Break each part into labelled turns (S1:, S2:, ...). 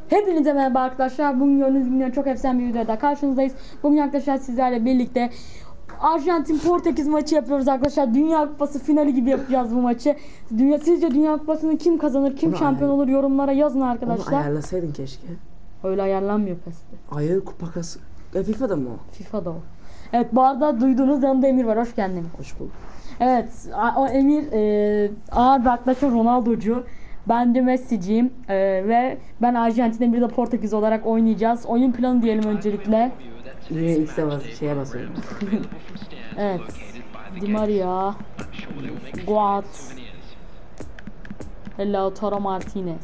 S1: Hepinize merhaba arkadaşlar. Bugün gördüğünüz gibi çok efsane bir videoda karşınızdayız. Bugün arkadaşlar sizlerle birlikte Arjantin Portekiz maçı yapıyoruz arkadaşlar. Dünya Kupası finali gibi yapacağız bu maçı. Sizce Dünya Kupası'nı kim kazanır, kim şampiyon olur yorumlara yazın arkadaşlar.
S2: Onu ayarlasaydın keşke.
S1: Öyle ayarlanmıyor PES'te.
S2: Hayır, kupakası. FIFA'da mı o?
S1: FIFA'da o. Evet, bu arada duyduğunuz yanında Emir var. Hoş geldin.
S2: Hoş bulduk.
S1: Evet, o Emir ağır bir arkadaşım, Ronaldo'cu. Ben de Messi'ciyim ve ben Arjantin'de bir de Portekiz olarak oynayacağız. Oyun planı diyelim öncelikle.
S2: X'e şeye basıyorum.
S1: Evet. Di Maria, Guat, Lautaro Martinez,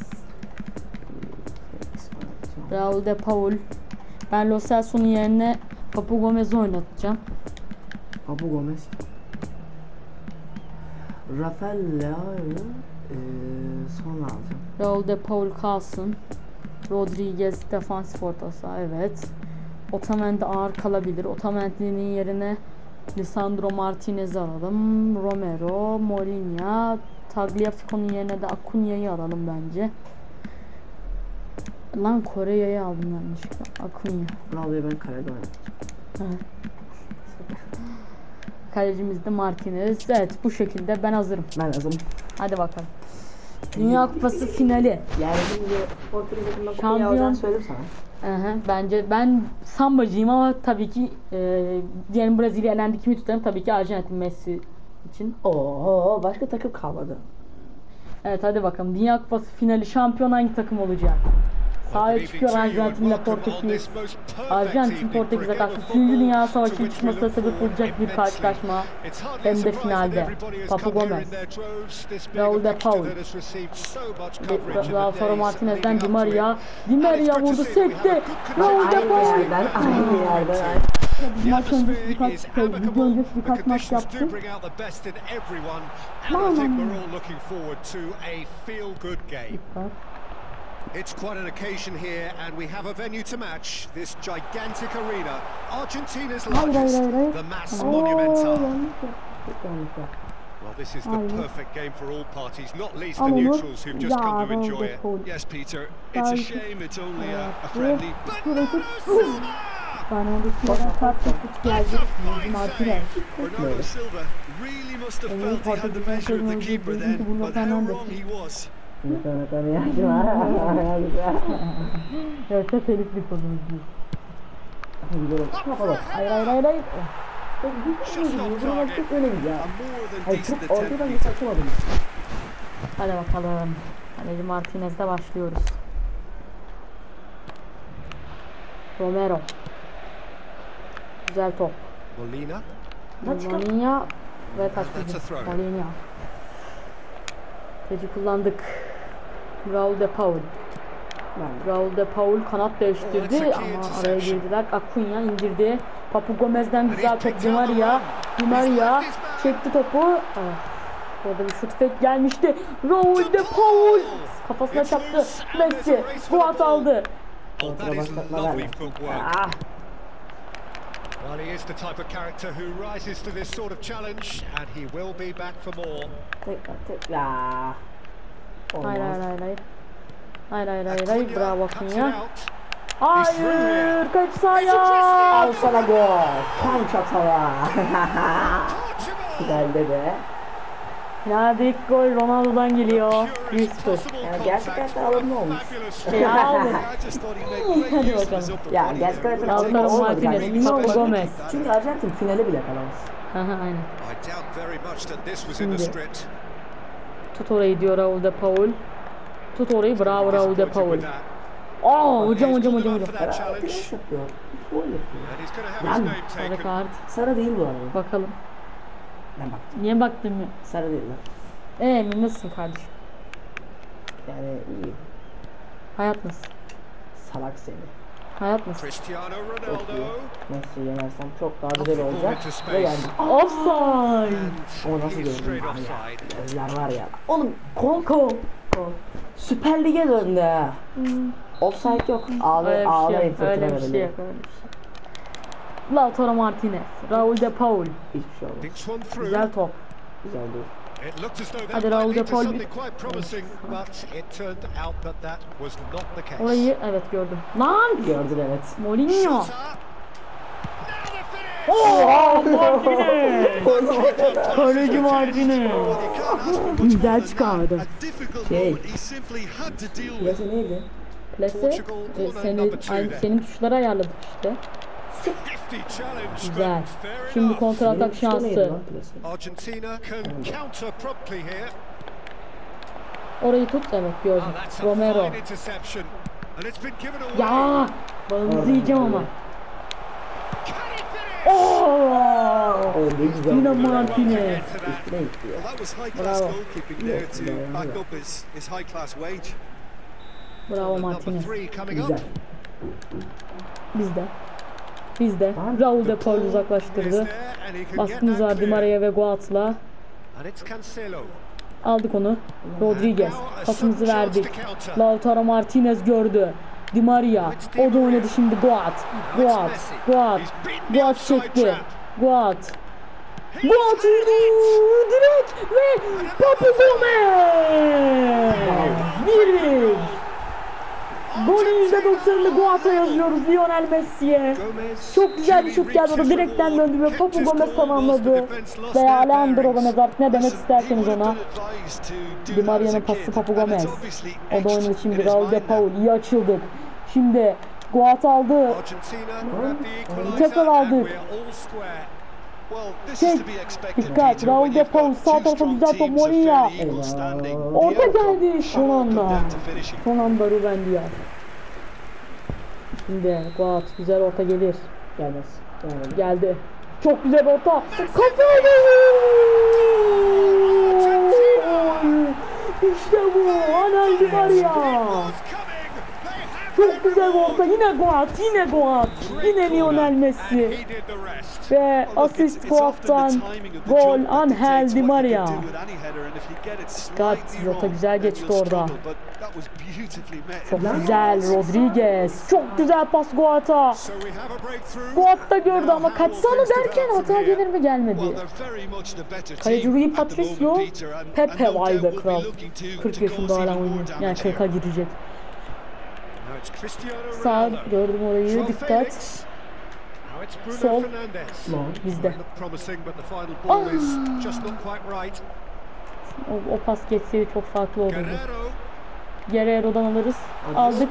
S1: Raul de Paul. Ben Lo Celso'nun yerine Papu Gomez'i oynatacağım.
S2: Papu Gomez. Rafael Leao'yu sonra alacağım.
S1: Raul de Paul kalsın. Rodriguez defansif orta saha, evet. Otamendi ağır kalabilir. Otamendi'nin yerine Lisandro Martinez'i alalım. Romero, Mourinho, Tagliafico'nun yerine de Acuña'yı alalım bence. Lan Kore'yi aldım yanlışlıkla. Acuña.
S2: Ronaldo'yu ben kalede oynatacağım.
S1: Kalecimiz de Martinez. Evet, bu şekilde ben hazırım.
S2: Ben hazırım.
S1: Hadi bakalım. Dünya Kupası finali.
S2: Yani şimdi Portekiz takımına kupayı
S1: Şampiyon.
S2: alacağını söyledim sana.
S1: Bence ben sambacıyım ama tabii ki diyelim Brezilya elendi, kimi tutarım? Tabii ki Arjantin, Messi için.
S2: Oo, başka takım kalmadı.
S1: Evet, hadi bakalım. Dünya Kupası finali, şampiyon hangi takım olacak? Sahaya çıkıyor Arjantin'le Portekiz. Arjantin Portekiz'e karşı 2. Dünya Savaşı'nın çıkmasına sebep olacak bir karşılaşma. Hem de finalde. Papu Gomez, Raul de Paul, Lautaro Martinez'den Di Maria. Di Maria vurdu, sekti. Raul de Paul.
S2: Aynı yerden.
S1: Maç öncesi birkaç maç yaptı.
S3: It's quite an occasion here, and we have a venue to match this gigantic arena, Argentina's largest, the Mas Monumental. Well, this is the perfect game for all parties, not least the neutrals who've just come to enjoy it. Yes, Peter, it's a shame it's only a friendly, but Bernardo Silva! Bernardo Silva really must have felt he had the measure of the keeper then, but how wrong he was.
S1: Evet, tefelik bir konumuz değil. Hayır. Hadi bakalım. Kaleci Martinez'de başlıyoruz. Romero. Güzel top. Molina ve taçlıcı. Molina. Teci kullandık. Raul de Paul. Raul de Paul kanat değiştirdi ama araya girdiler. Acuña indirdi. Papu Gomez'den güzel top. Di Maria çekti topu. Orada bir şut fake gelmişti. Raul de Paul kafasına çarptı. Messi Fuat aldı.
S3: Well, he is the type of character who rises to this sort of challenge, and he will be back for more.
S1: Hayır. Bravo Acuña. Hayır, kaç sahaya.
S2: Al sana gol. Kan çatala. Geldi de.
S1: Hadi ilk gol Ronaldo'dan geliyor. 1-0.
S2: Yani gerçekten alımlı olmuş.
S1: Hadi bakalım.
S2: Ya gerçekten
S1: Lautaro Martinez, Papu Gomez.
S2: Çünkü Arjantin finale bile kalamaz.
S1: Aynen.
S3: I doubt very much that this was in the script.
S1: Tut orayı diyor Raul de Paul. Tut orayı, bravo Raul de Paul. Hocam.
S3: That challenge.
S2: Gol yapıyor.
S3: And he's going to have his name
S1: Sarı
S3: taken.
S1: kart.
S2: Sarı değil bu arada.
S1: Bakalım.
S2: Ben baktım.
S1: Niye baktın ya?
S2: Sarı değil lan.
S1: Emin nasılsın kardeşim?
S2: Yani iyi.
S1: Hayat nasıl?
S2: Salak seni.
S1: Hayat nasıl?
S3: Cristiano
S2: Çok iyi.
S3: Ronaldo.
S2: Messi yenersem çok daha güzel olacak. Ve yani.
S1: Offside.
S2: O nasıl
S3: He's straight
S2: gördün?
S3: offside.
S2: Gözler var ya. Oğlum Konko. Süper Lig'e döndü ha. Offside yok. Ağlayıp fırtına verelim.
S1: Lautaro Martinez, Raul de Paul.
S2: Hiçbir şey olmaz.
S3: Thinks one through.
S1: Güzel top.
S2: Güzel değil.
S1: Hadi Raul de Paul. Orayı evet gördüm. Lan!
S2: Gördün evet.
S1: Mourinho. Oh! Martinez! Kaleci Martinez. Güzel çıkardı.
S2: Plase neydi?
S1: Plase senin tuşları ayarladık işte. Güzel. Şimdi kontra atak şansı. Orayı tut, evet gördüm. Romero. Ya! Balınızı yiyeceğim ama. Oh! Yine Martinez. Bravo. Bravo Martinez.
S2: Güzel.
S1: Bizde. Raul de Paul uzaklaştırdı. Baskımız var Di Maria ve Goats'la. Aldık onu. Rodriguez. Pasımızı verdik. Lautaro Martinez gördü. Di Maria. O da oynadı şimdi Goat. Goat çekti. Goat vurdu. Direkt ve Papu Gomez. 1-1. Golün %90'ını Goat'a yazıyoruz Lionel Messi'ye. Çok güzel bir şut geldi, o da direkten döndü ve Papu Gomez tamamladı. Veya Alejandro Gomez, artık ne demek isterseniz ona. Di Maria'nın pası Papu Gomez. O da oynadı şimdi. Raul de Paul, iyi açıldık. Şimdi Goat aldı. Tekrar aldık. Dikkat, Raul de Paul sağ tarafa güzel top, Mourinho. Orta geldi son anda Ruben Dias. Şimdi Goat güzel orta gelir. Geldi. Çok güzel orta. Kafayı! İşte bu. Anel Di Maria. Çok güzel orta. Yine Goat. Yine Lionel Messi. Ve asist Goat'tan gol Angel Di Maria. Jota güzel geçti orada. Çok güzel Rodriguez. Çok güzel pas Goat'a. Goat da gördü ama kaçsana derken hata gelir mi, gelmedi. Kaleci Rui Patricio. Pepe vaydı kral. 40 yaşında hala oynuyor. Yani 40'a girecek. Sağ gördüm orayı, dikkat. Sol bizde. O pas geçseydi çok farklı olurdu. Guerrero'dan alırız. Aldık.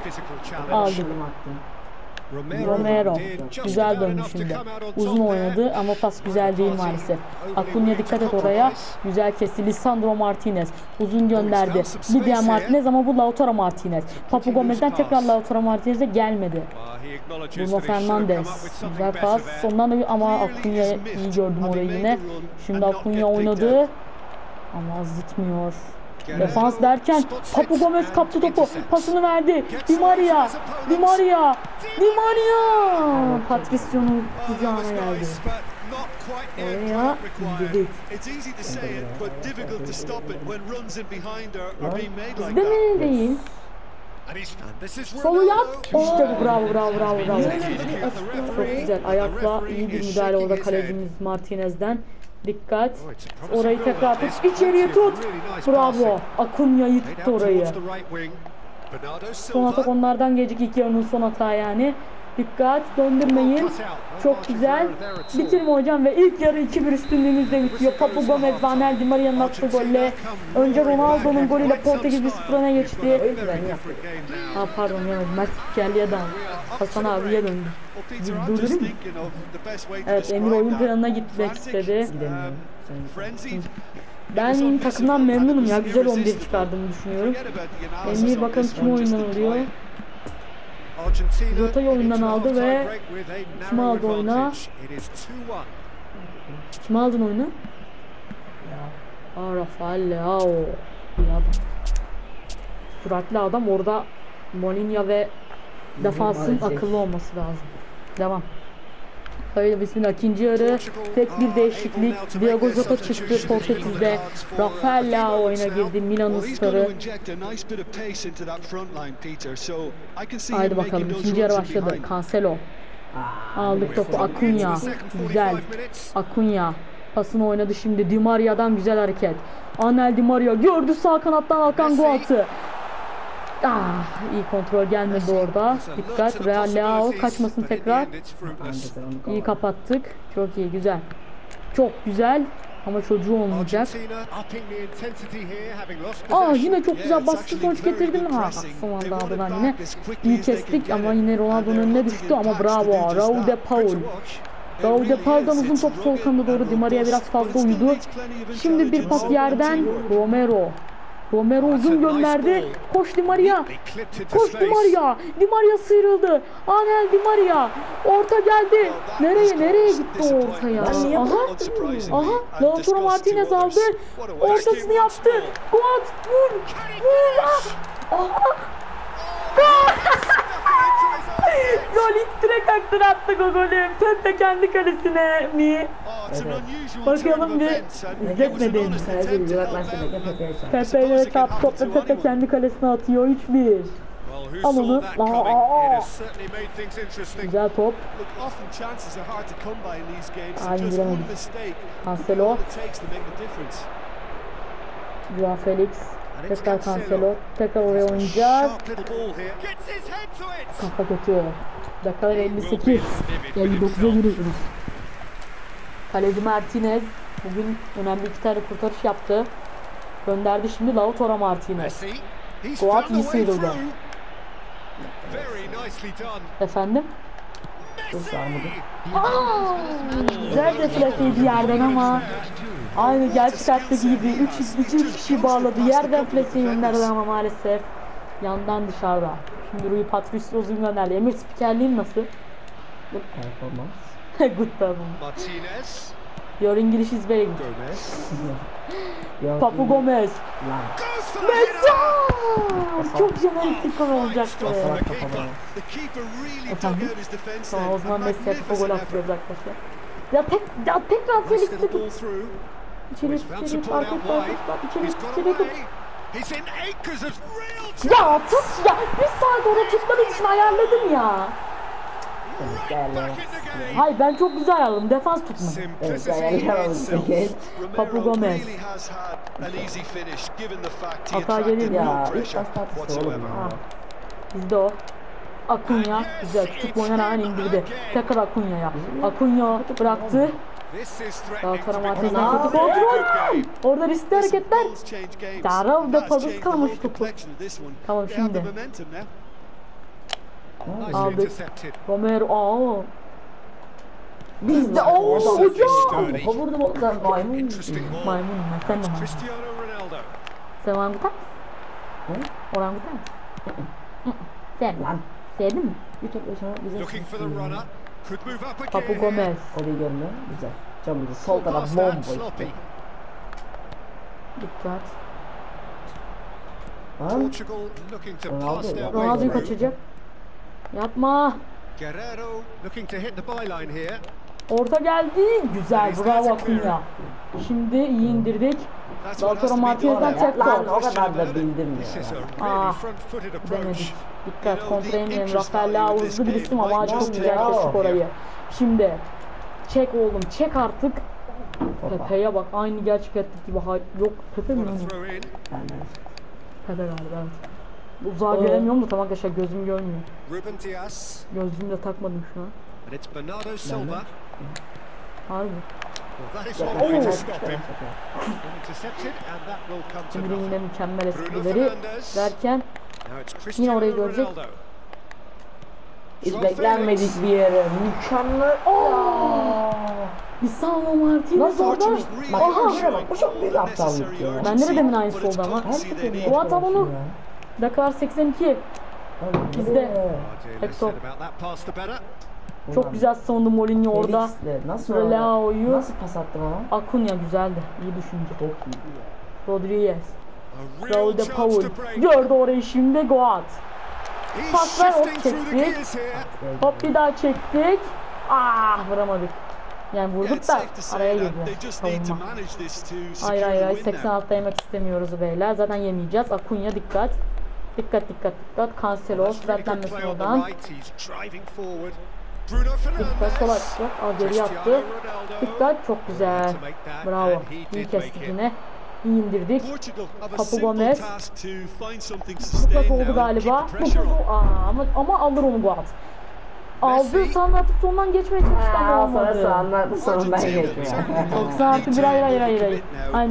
S1: Romero güzel döndü şimdi. Uzun oynadı ama pas güzel değil maalesef. Acuna dikkat et oraya. Güzel kesti. Lisandro Martinez uzun gönderdi. Lidia Martinez ama bu Lautaro Martinez. Papu Gomez'den tekrar Lautaro Martinez'e gelmedi. Bruno Fernandes güzel pas. Sondan da ama Acuna'yı iyi gördüm orayı yine. Şimdi Acuna oynadı ama az gitmiyor. Defans derken Papu Gomez kaptı topu, pasını verdi. Di Maria. Patricio'nun kucağına geldi. Oraya indirdik. Bizde mi değil? Solu yap. İşte bu, bravo. Çok güzel. Ayakla iyi bir müdahale orada kalecimiz Martinez'den. Dikkat. Orayı tekrar tut. İçeriye tut. Bravo. Acuna'yı tuttu orayı. Son atak onlardan gecik, ilk yarının son hata yani. Dikkat. Döndürmeyin. Çok güzel. Bitirme hocam ve ilk yarı 2-1 üstünlüğümüzde bitiyor. Papu Gomez ve Angel Di Maria'nın attığı golle. Önce Ronaldo'nun golüyle Portekiz 1-0 öne geçti. Pardon ya. Maç geldiye dağıldı. Hasan abiye döndü. Durdurayım mı? Evet, Emir oyun planına gitmek istedi. Ben takımdan memnunum ya. Güzel 11 çıkardığımı düşünüyorum. Emir bakalım kim oyundan alıyor. Jota'yı oyundan aldı ve kim aldı oyuna? Kim aldın oyunu? Rafael Leao. Süratli adam orada. Mourinho ve defansın akıllı olması lazım. Devam. Öyle bismillah, ikinci yarı tek bir değişiklik. Diogo Jota çıktı Portekiz'de. Rafael Leao oyuna girdi, Milan'ın starı. Haydi bakalım, ikinci yarı başladı. Cancelo aldık topu. Acuna güzel. Acuna Pasını oynadı şimdi. Di Maria'dan güzel hareket. Angel Di Maria gördü sağ kanattan Hakan Goat'ı. İyi kontrol gelmedi orada. Dikkat. Real Leao kaçmasın tekrar. İyi kapattık. Çok iyi, güzel. Çok güzel. Ama çocuğu olmayacak. Yine çok güzel baskı sonuç getirdim. Son anda ardından yine iyi kestik ama yine Ronaldo'nun önüne düştü ama bravo. Raul de Paul. Raul de Paul'dan uzun top sol kanada doğru. Di Maria biraz fazla uyudu. Şimdi bir pas yerden Romero. Romero uzun gönderdi. Koş Di Maria. Koş Di Maria. Di Maria sıyrıldı. Angel Di Maria. Orta geldi. Nereye gitti o ortaya? Aha. Lautaro Martinez aldı. Ortasını yaptı. Goat. Vur. Gol direkt aktır attık o golü. Pepe kendi kalesine mi? Bakalım bir izletmedi. Pepe ile çarp topla Pepe kendi kalesine atıyor. 3-1. Al onu. Güzel top. Giremedik. Cancelo. Joao Felix. Tekrar Cancelo. Tekrar oraya oynayacak. Kafa kötü. Dakikalar 58. 59'a giriyoruz. Kaleci Martinez bugün önemli 2 tane kurtarış yaptı. Gönderdi şimdi Lautaro Martinez. Goat iyi sıyrıldı. Efendim? Güzel deflaseydi yerden ama aynı gerçek hayattaki gibi 3 kişi bağladı. Yerden deflaseyi gönderdi ama maalesef yandan dışarıda. Şimdi Rui Patricio uzun gönderdi. Emir spikerliğin nasıl? Good performance. Good performance. Your English is very good. Papu Gomez. Messi! Çok jeneriklik konu olacaktı. Efendim? Tamam, o zaman Messi'ye topa gol attırıyoruz arkadaşlar. Ya tekrar Felix'le tut. İçeri tut. Ya tut ya. Bir saat orada tutmak için ayarladım ya. Hayır, ben çok güzel ayarladım. Defans tutmadım. Papu Gomez. Hata gelir ya. İlk başta oğlum ya. Bizde o. Acuna güzel. Küçük boyuna rağmen indirdi. Tekrar Acuna'ya. Acuna bıraktı. Lautaro Martinez'den kötü kontrol. Orada riskli hareketler. Raul de Paul'da kalmış topu. Tamam şimdi. Aldık. Romero. Biz de hocam. Vurdum oradan maymun. Maymunum ben, sen de maymun. Sen orangutan? Orangutan? Sen lan. Sevdin mi? Papu Gomez.
S2: Orayı görmüyor. Güzel. Çok güzel. Sol taraf bomboş.
S1: Dikkat.
S2: Ronaldo.
S1: Ronaldo'yu kaçıracak. Yapma. Orta geldi. Güzel. Bravo Acuna. Şimdi iyi indirdik. Lautaro Martinez'den çekti.
S2: O kadar da bildirmiyor.
S1: Denedik. Dikkat, kontra yemeyelim. Rafael Leao hızlı bir isim ama çok güzel kestik orayı. Şimdi çek oğlum, çek artık. Pepe'ye bak, aynı gerçek ettik gibi. Yok, Pepe mi? Pepe galiba, evet. Uzağa göremiyorum da tamam arkadaşlar, gözüm görmüyor. Gözlüğümü de takmadım şu an. Harbi. Şimdi yine mükemmel esprileri derken yine orayı görecek.
S2: Hiç beklenmedik bir yere. Mükemmel.
S1: Lisandro Martinez orada.
S2: Bak bu çok büyük aptallık ya.
S1: Bende de demin aynısı oldu ama. Bu atam onu. Dakika 82. Bizde. Hector. Çok güzel savundu Mourinho orada. Leao'yu.
S2: Nasıl pas attın ona?
S1: Acuna güzeldi. İyi düşünce. Çok iyi. Rodriguez. Raul de Paul. Gördü orayı şimdi. Goat. Paslar hop çektik. Hop bir daha çektik. Vuramadık. Yani vurduk da araya girdi savunma. Hayır 86'da yemek istemiyoruz beyler. Zaten yemeyeceğiz. Acuna dikkat. Dikkat. Cancelo süratlenmesin oradan. Dikkat sola çıktı. Azeri yaptı. Dikkat çok güzel. Bravo. İyi kestik yine. İyi indirdik. Papu Gomez. Dikkat oldu galiba. Ama alır onu Guat. Aldı sonra artık sondan geçmeye çalıştı ama olmadı.
S2: Sondan geçmiyor.
S1: 90 artı 1 hayır. Ay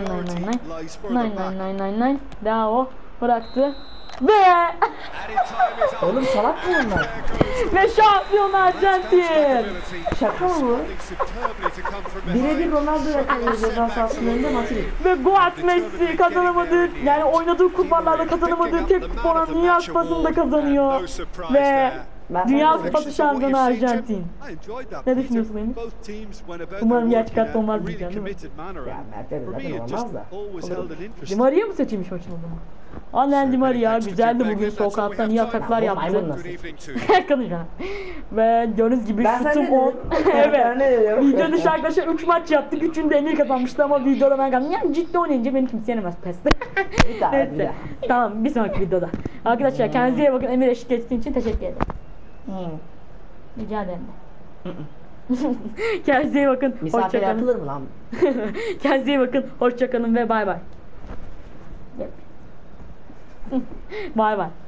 S1: 9. Bravo. Bıraktı. Ve
S2: Oğlum salak mı onlar?
S1: ve şampiyon Arjantin.
S2: Şaka mı? Birebir Ronaldo yakalıyor ceza sahasının önünde maçı.
S1: Ve Guat Messi kazanamadı. Yani oynadığı kulvarlarda kazanamadığı tek kupa olan Dünya Kupası'nda kazanıyor. Ve Dünya Kupası şampiyonu Arjantin. Ne düşünüyorsun Emir? Umarım gerçek olmaz diyeceğim değil mi?
S2: Ya Mert'e zaten olmaz da.
S1: Di Maria mı seçilmiş maçın o zaman? Annen Di Maria güzeldi bugün, sokaktan iyi ataklar yaptı. Konuşma. Ve gördüğünüz gibi şutum 10. Evet. Video dışı arkadaşlar 3 maç yaptık. 3'ünü Emir kazanmıştı ama videoda ben kazandım. Yani ciddi oynayınca beni kimse yenemez peste. Neyse. Tamam bir sonraki videoda. Arkadaşlar kendinize iyi bakın. Emir eşlik ettiğin için teşekkür ederim. Rica ederim. Kendinize iyi bakın.
S2: Misafir yapılır mı lan?
S1: Kendinize iyi bakın. Hoşçakalın ve bay bay. Bay bay.